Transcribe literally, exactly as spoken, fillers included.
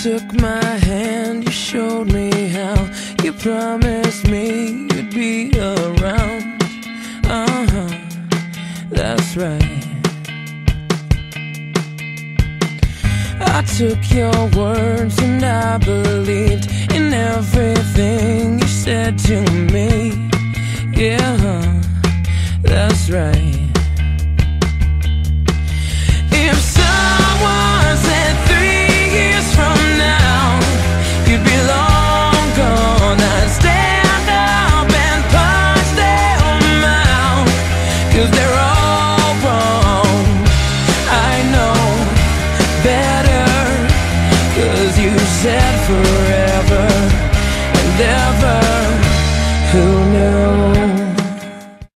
took my hand, you showed me how. You promised me you'd be around. Uh-huh, that's right. I took your words and I believed in everything you said to me. Yeah, that's right.